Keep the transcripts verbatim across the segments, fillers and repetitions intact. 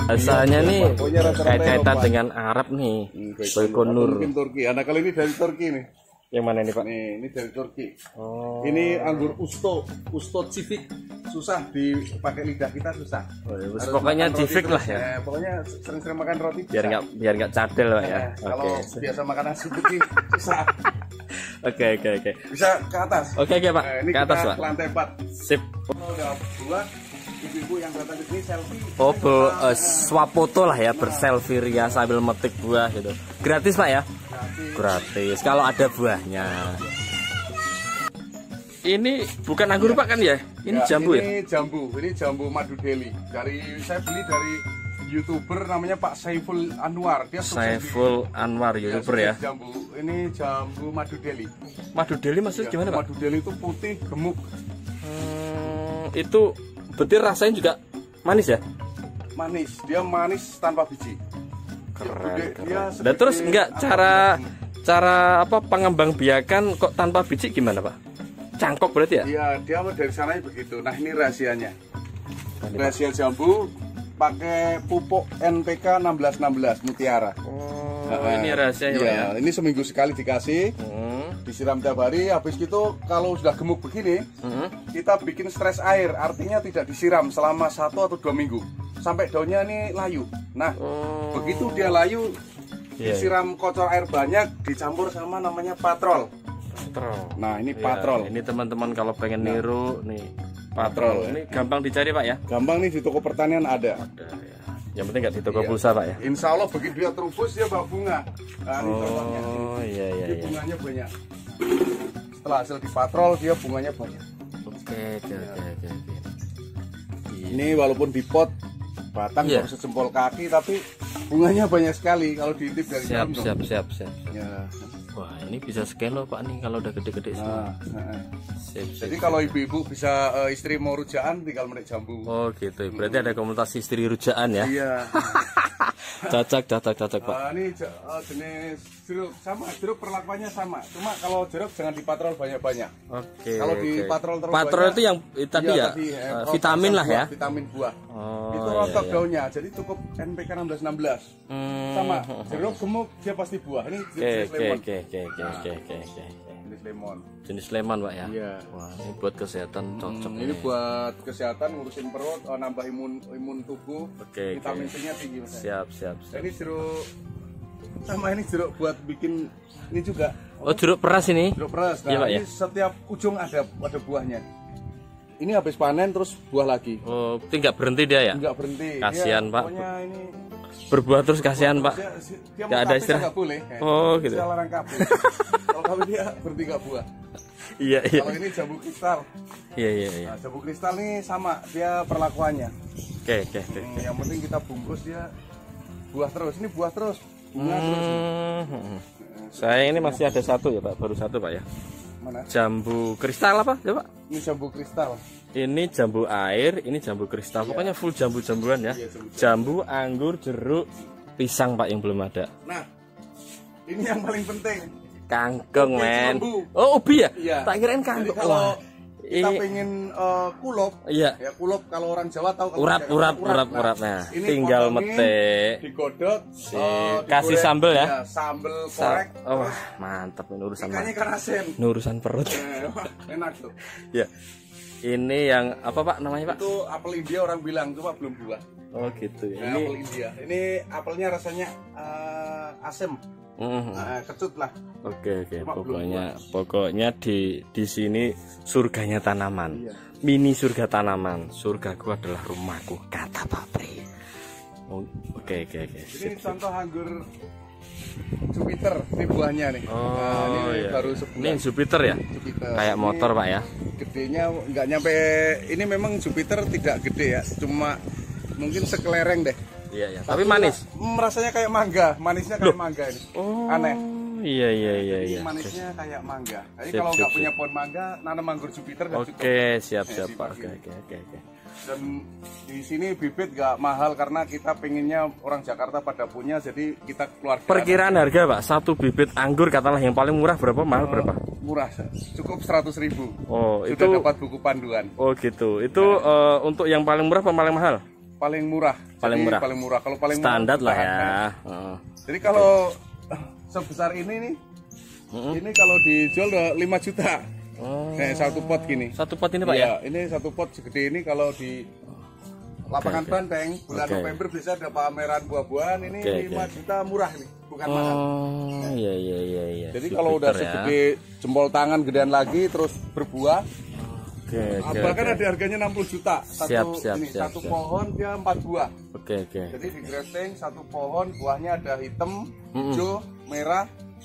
Bahasanya iya, nih kayak kaitan Eropa. dengan Arab nih. Hmm, Baikonur. Mungkin Turki. Anak kali ini dari Turki nih. Yang mana ini Pak? Nih, ini dari Turki. Oh. Ini anggur Usto, Usto Civic. Susah dipakai lidah kita susah. Oh, ya, Harus pokoknya makan roti Civic terus. lah ya. Eh, pokoknya sering-sering makan roti. Biar bisa. nggak biar nggak cadel Pak ya. Eh, Oke. Kalau biasa makan nasi putih susah. Oke oke oke. Bisa ke atas. Oke oke Pak. Nah, ini Ke atas kita Pak. ke lantai empat. Sip. Kalau udah buat ibu-ibu yang datang ke sini selfie. Oh, be, uh, swapoto lah ya, berselfie ria sambil metik buah gitu. Gratis Pak ya? Gratis. Gratis. Kalau ada buahnya. Ini bukan anggur Pak kan ya? Ini Ya, jambu ini ya? jambu, ini jambu madu Delhi. Dari saya beli dari YouTuber namanya Pak Saiful Anwar. Dia sukses di- Saiful Anwar dia YouTuber ya. sukses Jambu. Ini jambu madu Delhi. Madu Delhi maksudnya Ya, gimana Pak? Madu Delhi itu putih, gemuk, Hmm, itu berarti rasanya juga manis ya? manis. Dia manis tanpa biji. Keren, Dia- keren. dia Dan terus seperti enggak apa, cara hmm. cara apa pengembang biakan kok tanpa biji gimana Pak? Cangkok berarti ya? Iya, dia dari sananya begitu. Nah, ini rahasianya. Nah, ini, Pak. Rahasia jambu pakai pupuk N P K enam belas enam belas Mutiara. Oh, Nah, ini rahasianya Pak iya, ya. ini seminggu sekali dikasih, Hmm. disiram tiap hari. Habis itu kalau sudah gemuk begini, Hmm. kita bikin stres air, artinya tidak disiram selama satu atau dua minggu sampai daunnya ini layu. Nah, Oh. begitu dia layu, Iya, disiram kocor air banyak, dicampur sama namanya patrol. Patrol. Nah, ini Ya, patrol. ini teman-teman kalau pengen Nah. niru nih Patrol, patrol. ya. Ini gampang dicari Pak ya? Gampang nih di toko pertanian ada. Ada ya. Yang penting nggak di toko Iya. pulsa Pak ya? Insya Allah begitu dia terubus dia bawa bunga. Nah, ini contohnya. Oh iya iya Ini iya. bunganya banyak. Setelah hasil dipatrol dia bunganya banyak. Oke oke oke oke. oke. Iya. Ini walaupun di pot batang Iya. baru sejempol kaki tapi bunganya banyak sekali kalau diintip dari Siap dalam. tuh. siap siap siap. Ya. Wah ini bisa sekilo Pak nih kalau udah gede-gede semua. Nah, nah. Sip, sip, Jadi sip. kalau ibu-ibu bisa eh, istri mau rujaan tinggal menik jambu. Oh gitu. Berarti ada komunitas istri rujaan ya? Iya. Cocok cocok cocok Pak. Ah, ini je- eh, jenis jeruk sama, jeruk perlakuannya sama. Cuma kalau jeruk jangan dipatrol banyak-banyak. Oke. Kalau oke. dipatrol terlalu Patrol banyak, itu yang eh, tadi iya, ya tadi, eh, eh, rontok vitamin lah buah, ya. Vitamin buah. Oh, itu iya, rontok iya. daunnya, jadi cukup N P K enam belas enam belas. Hmm. Sama jeruk gemuk dia pasti buah. Ini Oke jenis oke lemon. oke oke oke oke oke oke. Jenis lemon. Jenis lemon Pak ya. Iya. Wah ini buat kesehatan cocok Hmm, ini buat kesehatan ngurusin perut, oh, nambah imun imun tubuh. Oke, Vitamin oke. C-nya tinggi. Mas. Siap siap. Nah, siap. ini jeruk sama ini jeruk buat bikin ini juga. Oh jeruk peras ini? Jeruk peras. Nah, Iya, Pak, ini ya? setiap ujung ada ada buahnya. Ini habis panen terus buah lagi. Oh tidak berhenti dia ya? Enggak berhenti. Kasihan, Dia Pak. Pokoknya ini Berbuah terus kasihan Pak. dia, dia Nggak mau ada kabin, istirahat. nggak boleh. Oh, gitu. Saya larang kabin. Kalau kabin dia berhenti nggak buah. Iya iya. Kalau ini jambu kristal. Iya iya iya. Nah, jambu kristal ini sama dia perlakuannya. Oke oke oke. Hmm, yang penting kita bungkus dia buah terus. Ini buah terus. Bunga terus. Hmm. Saya ini masih ada satu ya Pak, baru satu Pak ya. Mana? Jambu kristal apa ya Pak? Ini jambu kristal. Ini jambu air, ini jambu kristal. Pokoknya full jambu-jambuan ya. Iya, jambu. Jambu, anggur, jeruk, pisang Pak yang belum ada. Nah, ini yang paling penting. Kangkung Ubi men. jambu. Oh ubi ya? Iya. Tak kirain Jadi kangkung. kalau Wah, kita ini pengen eh, kulop, iya. ya kulop kalau orang Jawa tahu kalau Urap, Jawa, urap, urap, Nah, urap. Nah, ini tinggal potongin, metik. digodok, Si- eh, kasih digoreng, sambel ya? sambel Sa- korek, oh, terus mantap ini urusan ikannya ma- ikan asin. ini urusan perut. Eh, wah, enak tuh. Ya. Ini yang apa Pak namanya Pak? Itu apel India orang bilang cuma belum buah. Oh gitu ya. Nah, apel Ini India. Ini apelnya rasanya eh, asem, Mhm. eh, kecut lah. Oke oke Cuma belum pokoknya pokoknya di di sini surganya tanaman. Iya. Mini surga tanaman. Surgaku adalah rumahku kata Pak Pri. Oh, oke oke oke. Ini Sip, sip. contoh anggur Jupiter, ini buahnya nih. Oh Nah, ini iya. baru Ini sebulan. Jupiter ya? Jupiter. Kayak Ini motor Pak ya? Gedenya nggak nyampe. Ini memang Jupiter tidak gede ya, cuma mungkin sekelereng deh. Iya ya. Tapi manis. Mm, rasanya kayak mangga, manisnya kayak mangga ini. Oh. Aneh. Iya iya iya Ini iya. manisnya kayak mangga. Jadi Sip, kalau sip, nggak sip. punya pohon mangga, nanam anggur Jupiter nggak cukup. Oke, siap Eh, siap di Pak. sini. Oke oke oke oke. Dan di sini bibit nggak mahal karena kita pengennya orang Jakarta pada punya, jadi kita keluarga. Perkiraan harga Pak, satu bibit anggur katakanlah yang paling murah berapa, mahal berapa? Murah, cukup seratus ribu. Oh, Sudah itu dapat buku panduan. Oh gitu. Itu eh, untuk yang paling murah apa paling mahal? paling murah. Paling jadi, murah. Paling murah. Kalau paling standar murah, lah ya. nah. Uh. Jadi kalau sebesar ini nih, Mm-hmm. ini kalau dijual udah lima juta. Oh. Kayak satu pot gini. Satu pot ini Pak ya? Iya, ini satu pot segede ini kalau di lapangan okay, Banteng bulan okay. November bisa ada pameran buah-buahan ini okay, lima okay. juta murah nih, bukan oh, mahal. Oh iya iya iya iya. Jadi kalau udah segede ya. Jempol tangan gedean lagi terus berbuah. Oke, okay, bahkan okay. ada harganya enam puluh juta. Satu siap, siap, ini siap, satu siap. pohon dia empat buah. Oke okay, oke. Okay. Jadi di grafting satu pohon buahnya ada hitam, Mm-mm. hijau, merah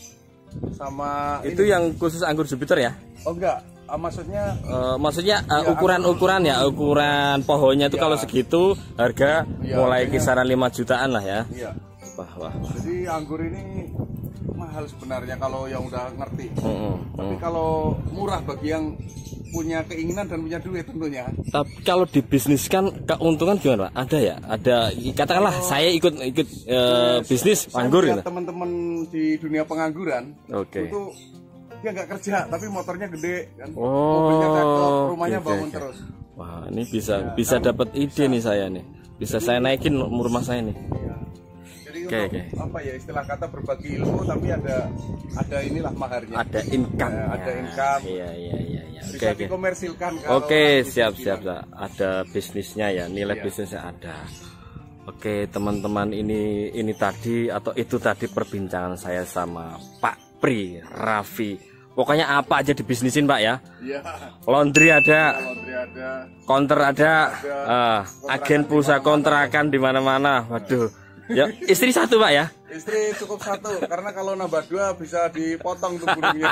sama itu ini. Yang khusus anggur Jupiter ya? Oh enggak. Ah, maksudnya uh, maksudnya uh, ukuran-ukuran ya, ukuran pohonnya itu ya. Kalau segitu harga ya, mulai kisaran lima jutaan lah ya. Iya. Wah, wah, wah. Jadi anggur ini mahal sebenarnya kalau yang udah ngerti. Mm -mm, Tapi mm. kalau murah bagi yang punya keinginan dan punya duit tentunya. Tapi kalau dibisniskan keuntungan gimana Pak? Ada ya? Ada katakanlah oh, saya ikut ikut uh, bisnis anggur gitu. Teman-teman di dunia pengangguran okay. itu dia nggak kerja tapi motornya gede kan, oh, mobilnya cakep, rumahnya okay, bangun okay. terus. Wah ini bisa ya, bisa kan, dapat ide bisa. Nih saya nih, bisa jadi, saya naikin rumah saya nih. Ya. Jadi okay, untuk okay. apa ya istilah kata berbagi ilmu tapi ada ada inilah maharnya. Ada income. Ya, ada income. Iya iya iya. Ya. Bisa okay, dikomersilkan. Oke okay, siap siap siap. Ada bisnisnya ya, nilai ya. Bisnisnya ada. Oke teman-teman ini ini tadi atau itu tadi perbincangan saya sama Pak Pri Raffi. Pokoknya apa aja dibisnisin Pak ya? Iya. Laundry ada, ya, laundry ada, konter ada, ada uh, agen pulsa kontrakan di mana-mana. Waduh, ya istri satu Pak ya? Istri cukup satu, karena kalau nambah dua bisa dipotong tuh burungnya.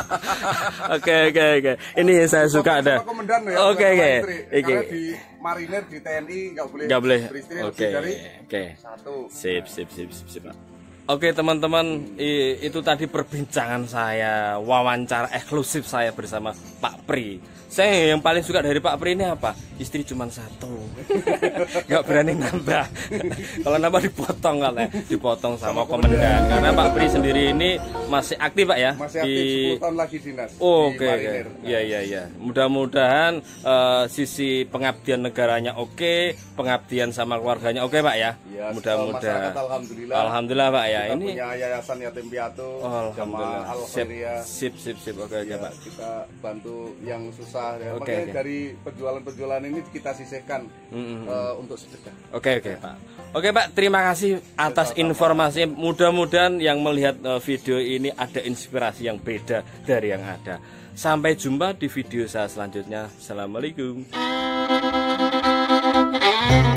Oke oke oke. Ini yang saya suka ada. Oke oke. Karena di marinir di T N I nggak boleh. Nggak boleh. Beristri Oke. dari Oke. Satu. Sip sip sip sip sip Pak. Oke teman-teman, itu tadi perbincangan saya, wawancara eksklusif saya bersama Pak Pri. Saya yang paling suka dari Pak Pri ini apa? Istri cuma satu, nggak berani nambah. Kalau nambah dipotong katanya, dipotong sama, sama komandan. Karena Pak Pri sendiri ini masih aktif Pak ya? Masih aktif, di... sepuluh tahun lagi dinas. Oh, oke, oke. Iya iya iya. Mudah-mudahan uh, sisi pengabdian negaranya oke, pengabdian sama keluarganya oke Pak ya? Ya, mudah-mudahan. Alhamdulillah. Alhamdulillah Pak ya. Kita ini punya yayasan yatim piatu, oh, Jamaah Al-Khairiyah. Sip sip sip oke ya, Pak. Kita bantu yang susah ya. Okay, Makanya okay. dari penjualan-penjualan ini kita sisihkan mm -hmm. uh, untuk sedekah. Oke okay, oke okay, Pak. Oke Pak, terima kasih atas informasinya. Mudah-mudahan yang melihat uh, video ini ada inspirasi yang beda dari yang ada. Sampai jumpa di video saya selanjutnya. Assalamualaikum.